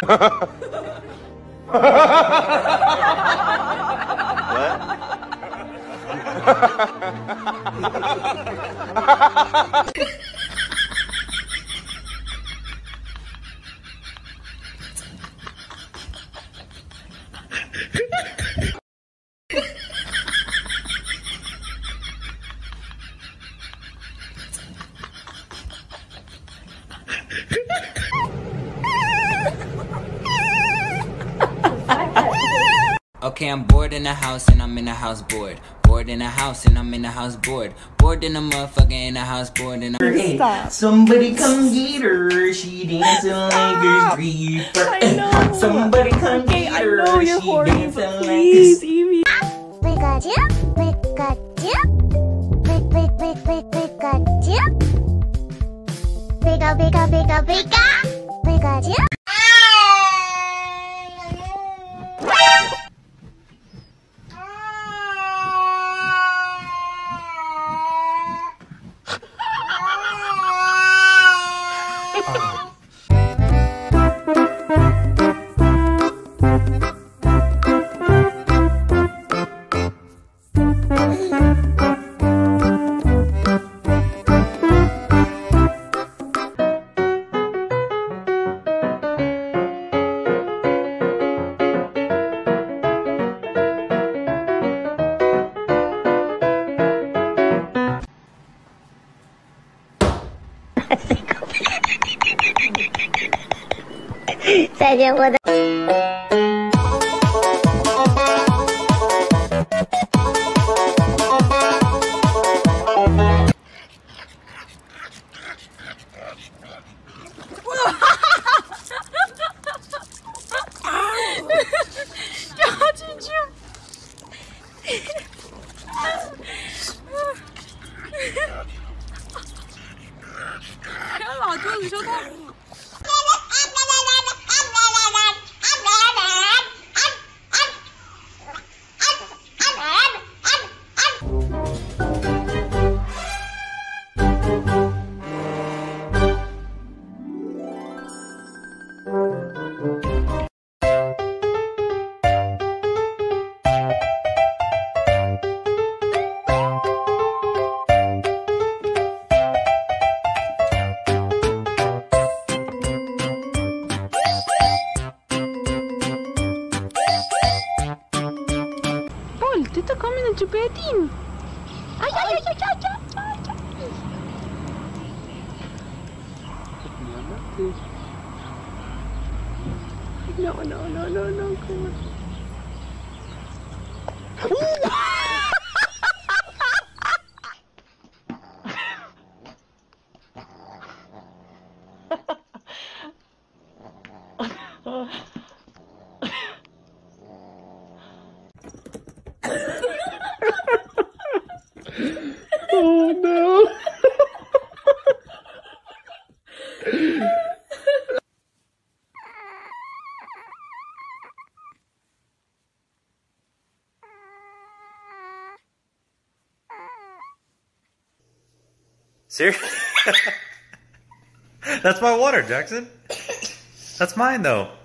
Okay, I'm bored in the house and I'm in the house bored. Bored in the house and I'm in the house bored. Bored in the motherfucker in the house bored in the... Hey, somebody come get her. She dancing like a creeper. I know. Somebody come get her. I know you're she horny, dancing but like please, Evie. Pikachu, Pikachu, Pikachu, Pika, Pika, Pika, Pika, Pikachu. Ты такой на чупетин. Ay, ay, ay, ay, ay, ay, ay. No, no, no, no, no, come on. Oh no. Seriously? That's my water, Jackson. That's mine, though.